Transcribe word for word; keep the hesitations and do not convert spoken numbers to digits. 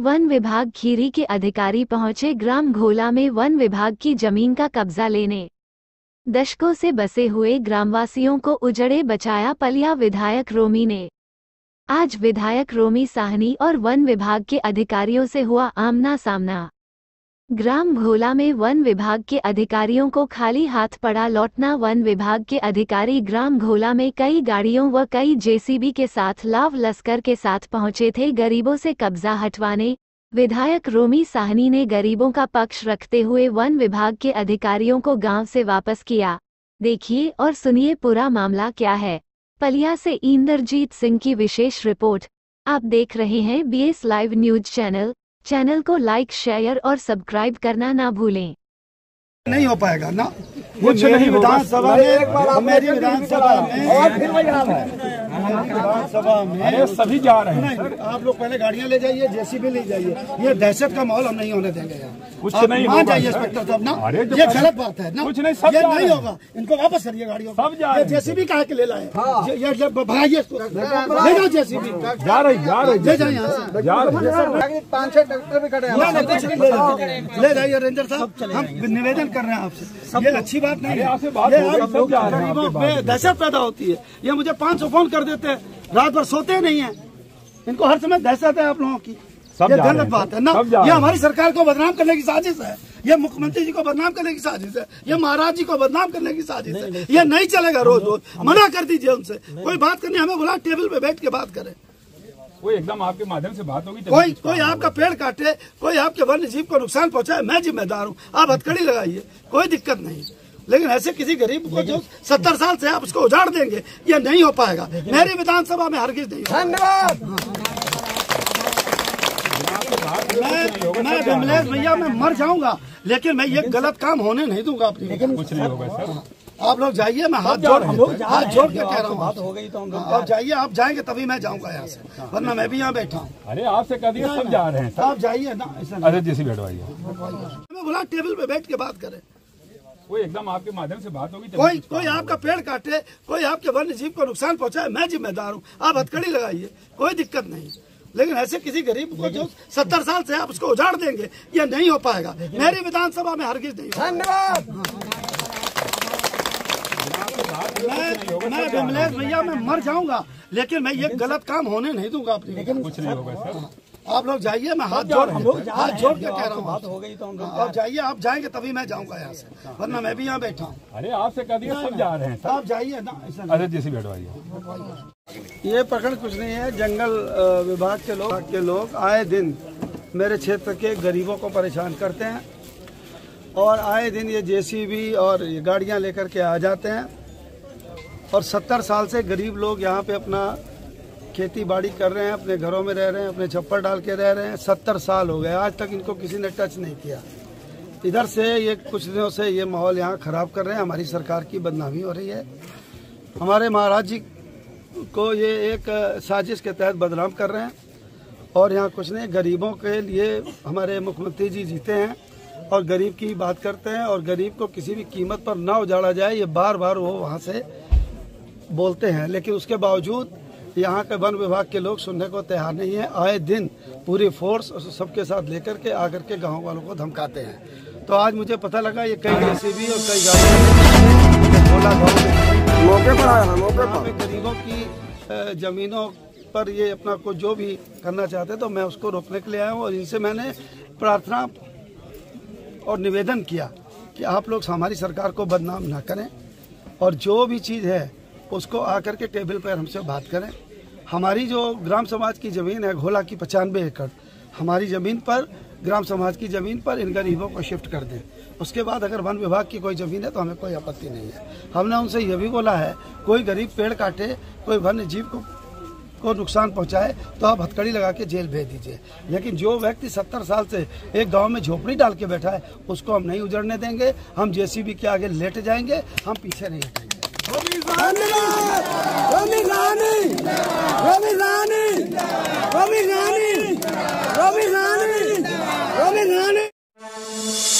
One विभाग खीरी के अधिकारी पहुंचे ग्राम घोला में वन विभाग की जमीन का कब्जा लेने। दशकों से बसे हुए ग्रामवासियों को उजड़े बचाया पलिया विधायक रोमी ने। आज विधायक रोमी साहनी और वन विभाग के अधिकारियों से हुआ आमना सामना। ग्राम घोला में वन विभाग के अधिकारियों को खाली हाथ पड़ा लौटना। वन विभाग के अधिकारी ग्राम घोला में कई गाड़ियों व कई जेसीबी के साथ लाव लश्कर के साथ पहुंचे थे गरीबों से कब्जा हटवाने। विधायक रोमी साहनी ने गरीबों का पक्ष रखते हुए वन विभाग के अधिकारियों को गांव से वापस किया। देखिए और सुनिए पूरा मामला क्या है। पलिया से इंद्रजीत सिंह की विशेष रिपोर्ट। आप देख रहे हैं BS live news channel. Channel को लाइक, शेयर और सब्सक्राइब करना ना भूलें। नहीं हो पाएगा ना, कुछ नहीं। विधानसभा में मेरी विधानसभा में और फिर विधानसभा में सभी जा रहे हैं। आप लोग पहले गाड़ियां ले जाइए, जेसीबी ले जाइए। ये दहशत का माहौल हम नहीं होने देंगे यार। कुछ नहीं मान जाइए इंस्पेक्टर साहब ना, ये गलत बात है ना। कुछ नहीं, सब ये नहीं होगा। इनको वापस करिए गाड़ियों को। ये जेसीबी काहे के ले लाए? ये भगाइए इसको, ले जाओ जेसीबी। जा रही जा रही ले जाए यहाँ से, जा रही। पाँच छह ट्रैक्टर भी खड़े हैं, ले जाइए रेंजर साहब। हम निवेदन कर रहे हैं आपसे, ये अच्छी बात नहीं है। गरीबों में दहशत पैदा होती है। ये मुझे पाँच सौ फोन कर देते हैं, रात भर सोते नहीं है। इनको हर समय दहशत है आप लोगों की। ये गलत बात है ना। ये हमारी सरकार को बदनाम करने की साजिश है। ये मुख्यमंत्री जी को बदनाम करने की साजिश है। ये महाराज जी को बदनाम करने की साजिश है। ये नहीं चलेगा। रोज रोज मना कर दीजिए उनसे। कोई बात करनी, हमें बुला, टेबल पे बैठ के बात करें। कोई एकदम आपके माध्यम से बात होगी। कोई कोई आपका पेड़ काटे, कोई आपके वन्य जीव को नुकसान पहुंचाए, मैं जिम्मेदार हूँ। आप हथकड़ी लगाइए, कोई दिक्कत नहीं। लेकिन ऐसे किसी गरीब को जो सत्तर साल से आप उसको उजाड़ देंगे, ये नहीं हो पाएगा। मेरी विधानसभा में हरगिज नहीं। धन्यवाद। मैं मैं विमलेश भैया मैं मर जाऊंगा, लेकिन मैं ये गलत काम होने नहीं दूंगा अपनी। लेकिन कुछ नहीं होगा सर। आप लोग जाइए, मैं हाथ जोड़ हाथ जोड़ के कह रहा हूँ। बात हो गई तो हम आप जाइए, आप जाएंगे तभी मैं जाऊंगा यहाँ से, वरना मैं भी यहाँ बैठा हूँ। अरे आपसे कह दिया सब जा रहे हैं। आप जाइए ना। अरे जैसे बैठवाइए, हमें बुला, टेबल पे बैठ के बात करें। कोई एकदम आपके माध्यम से बात होगी। कोई कोई आपका पेड़ काटे, कोई आपके वन्य जीव को नुकसान पहुंचाए, मैं जिम्मेदार हूँ। आप हथकड़ी लगाइए, कोई दिक्कत नहीं। लेकिन ऐसे किसी गरीब को जो सत्तर साल से आप उसको उजाड़ देंगे, ये नहीं हो पाएगा। मेरी विधानसभा में हरगिज नहीं। धन्यवाद। मैं मैं विमलेश भैया मैं मर जाऊंगा, लेकिन मैं ये गलत काम होने नहीं दूंगा अपनी। लेकिन कुछ नहीं होगा सर। आप लोग जाइए, मैं हाथ जोड़ हाथ जोड़ के कह रहा हूँ। बात हो गई तो हम आप जाइए, आप जाएंगे तभी मैं जाऊंगा यहाँ से, वरना मैं भी यहाँ बैठा हूँ। अरे आपसे कह दिया सब जा रहे हैं। आप जाइए ना। अरे जैसे बैठवाइए। ये प्रकरण कुछ नहीं है। जंगल विभाग के लोग के लोग आए दिन मेरे क्षेत्र के गरीबों को परेशान करते हैं, और आए दिन ये जेसीबी और ये गाड़ियाँ लेकर के आ जाते हैं। और सत्तर साल से गरीब लोग यहाँ पे अपना खेती बाड़ी कर रहे हैं, अपने घरों में रह रहे हैं, अपने छप्पर डाल के रह रहे हैं। सत्तर साल हो गए, आज तक इनको किसी ने टच नहीं किया। इधर से ये कुछ दिनों से ये माहौल यहाँ खराब कर रहे हैं। हमारी सरकार की बदनामी हो रही है। हमारे महाराज जी को ये एक साजिश के तहत बदनाम कर रहे हैं। और यहाँ कुछ नहीं, गरीबों के लिए हमारे मुख्यमंत्री जी जीते हैं और गरीब की बात करते हैं। और गरीब को किसी भी कीमत पर ना उजाड़ा जाए, ये बार बार वो वहाँ से बोलते हैं। लेकिन उसके बावजूद यहाँ के वन विभाग के लोग सुनने को तैयार नहीं है। आए दिन पूरी फोर्स सबके साथ लेकर के आकर के गांव वालों को धमकाते हैं। तो आज मुझे पता लगा ये कई जेसीबी और कई गाड़ियाँ मौके पर आया मौके पर गरीबों की जमीनों पर ये अपना कुछ जो भी करना चाहते तो मैं उसको रोकने के लिए आया हूँ। और इनसे मैंने प्रार्थना और निवेदन किया कि आप लोग हमारी सरकार को बदनाम ना करें, और जो भी चीज़ है उसको आकर के टेबल पर हमसे बात करें। हमारी जो ग्राम समाज की ज़मीन है घोला की पचानवे एकड़, हमारी ज़मीन पर, ग्राम समाज की ज़मीन पर इन गरीबों को शिफ्ट कर दें। उसके बाद अगर वन विभाग की कोई ज़मीन है तो हमें कोई आपत्ति नहीं है। हमने उनसे यह भी बोला है, कोई गरीब पेड़ काटे, कोई वन्य जीव को को नुकसान पहुंचाए तो आप हथकड़ी लगा के जेल भेज दीजिए। लेकिन जो व्यक्ति सत्तर साल से एक गांव में झोपड़ी डाल के बैठा है, उसको हम नहीं उजड़ने देंगे। हम जेसीबी के आगे लेट जाएंगे, हम पीछे नहीं हटेंगे। रोमी रानी, रोमी रानी, रोमी रानी, रोमी रानी, रोमी रानी, रोमी रानी।